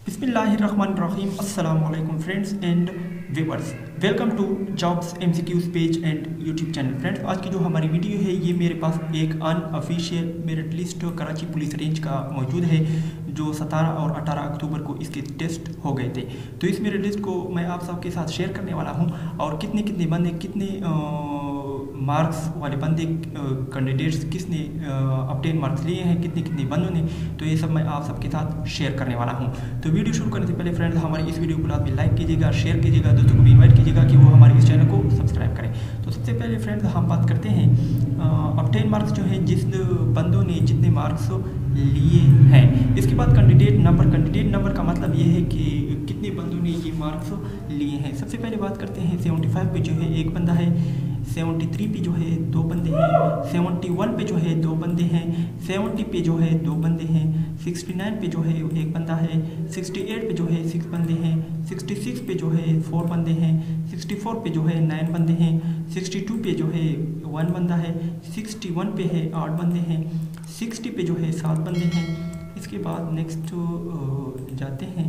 बिस्मिल्लाहिर्रहमानिर्रहीम। अस्सलाम वालेकुम friends and viewers, welcome to jobs MCQz page and YouTube channel. Friends, आज की जो हमारी वीडियो है ये मेरे पास एक unofficial merit list Karachi police range का मौजूद है जो 17 और 18 अक्टूबर को इसके टेस्ट हो गए थे। तो इस मेरिट लिस्ट को मैं आप सबके साथ शेयर करने वाला हूँ और कितने बंदे कितने मार्क्स वाले बंदे कैंडिडेट्स किसने अपटेन मार्क्स लिए हैं, कितने बंदों ने, तो ये सब मैं आप सबके साथ शेयर करने वाला हूं। तो वीडियो शुरू करने से पहले फ्रेंड्स हमारी इस वीडियो को लाजमी लाइक कीजिएगा, शेयर कीजिएगा, दोस्तों को भी इन्वाइट कीजिएगा कि वो हमारे इस चैनल को सब्सक्राइब करें। तो सबसे पहले फ्रेंड्स हम बात करते हैं अपटेन मार्क्स जो है जिस बंदों ने जितने मार्क्स लिए हैं। इसके बाद कैंडिडेट नंबर का मतलब ये है कि कितने बंदों ने ये मार्क्स लिए हैं। सबसे पहले बात करते हैं 75 पे जो है एक बंदा है, 73 पे जो है 2 बंदे हैं, 71 पे जो है 2 बंदे हैं, 70 पे जो है 2 बंदे हैं, 69 पे जो है एक बंदा है, 68 पे जो है 6 बंदे हैं, 66 पे जो है 4 बंदे हैं, 64 पे जो है 9 बंदे हैं, 62 पे जो है 1 बंदा है, 61 पे है 8 बंदे हैं, 60 पे जो है 7 बंदे हैं। इसके बाद नेक्स्ट जाते हैं,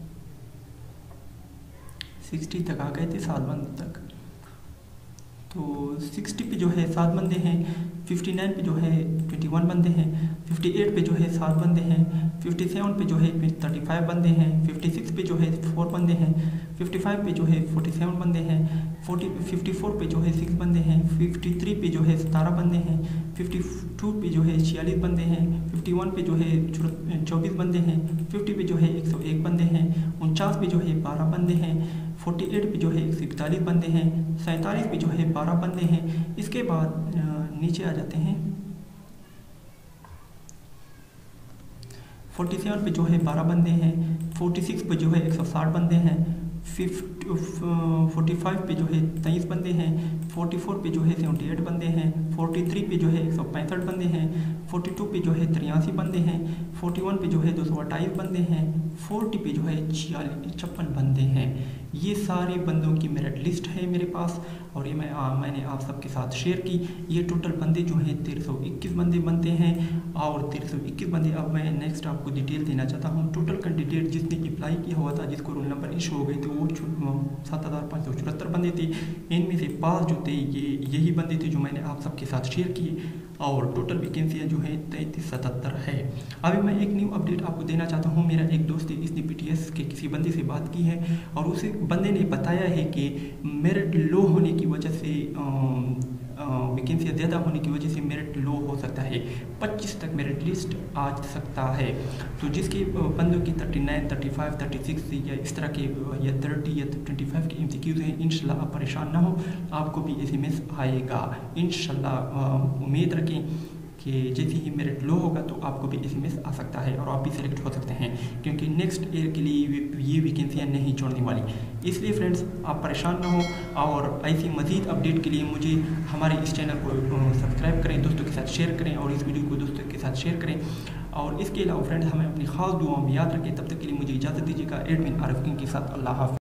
60 तक आ गए थे, 7 बंदे तक। तो 60 पे जो है 7 बंदे हैं, 59 पे जो है 21 बंदे हैं, 58 पे जो है 7 बंदे हैं, 57 पे जो है 35 बंदे हैं, 56 पे जो है 4 बंदे हैं, 55 पे जो है 47 बंदे हैं, 54 पे जो है 6 बंदे हैं, 53 पे जो है 17 बंदे हैं, 52 पे जो है 46 बंदे हैं, 51 पे जो है 24 बंदे हैं, 50 पे जो है 101 बंदे हैं, 49 पे जो है 12 बंदे हैं, 48 पे जो है 141 बंदे हैं, 47 पे जो है 12 बंदे हैं। इसके बाद नीचे आ जाते हैं, 47 पे जो है 12 बंदे हैं, 46 पे जो है 160 बंदे हैं, 45 पे जो है 23 बंदे हैं, 44 पे जो है 78 बंदे हैं, 43 पे जो है 165 बंदे हैं, 42 पे जो है 83 बंदे हैं, 41 पे जो है 228 बंदे हैं, 40 पे जो है 56 बंदे हैं। ये सारे बंदों की मेरिट लिस्ट है मेरे पास और ये मैंने आप सबके साथ शेयर की। ये टोटल बंदे जो हैं 1321 बंदे बनते हैं और 1321 बंदे। अब मैं नेक्स्ट आपको डिटेल देना चाहता हूँ। टोटल कैंडिडेट जिसने अप्लाई किया हुआ था, जिसको रोल नंबर इशू हो गए थे, वो 7574 बंदे थे। इनमें से 5 जो थे यही बंदे थे जो मैंने आप सबके साथ शेयर किए और टोटल वैकेंसियाँ जो है 3377 है। अभी मैं एक न्यू अपडेट आपको देना चाहता हूँ। मेरा एक दोस्त है, इसने PTS के किसी बंदे से बात की है और उसे बंदे ने बताया है कि मेरिट लो होने की वजह से, वैकेंसियाँ ज़्यादा होने की वजह से मेरिट लो हो सकता है, 25 तक मेरिट लिस्ट आ सकता है। तो जिसके बंदों की 39, 35, 36 या इस तरह के या 30 या 25 के MCQs हैं, इंशाल्लाह आप परेशान ना हो, आपको भी SMS आएगा इंशाल्लाह। उम्मीद रखें कि जैसे ही मेरिट लो होगा तो आपको भी SMS आ सकता है और आप भी सिलेक्ट हो सकते हैं, क्योंकि नेक्स्ट ईयर के लिए ये वैकेंसियाँ नहीं छोड़ने वाली। इसलिए फ्रेंड्स आप परेशान ना हो और ऐसी मज़ीद अपडेट के लिए मुझे हमारे इस चैनल को सब्सक्राइब करें, दोस्तों के साथ शेयर करें और इस वीडियो को दोस्तों के साथ शेयर करें। और इसके अलावा फ्रेंड्स हमें अपनी खास दुआओं में याद रखें। तब तक के लिए मुझे इजाज़त दीजिएगा। एडमिन आरिफ के साथ अल्लाह हाफ़िज़।